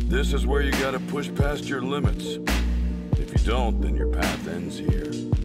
This is where you gotta push past your limits. If you don't, then your path ends here.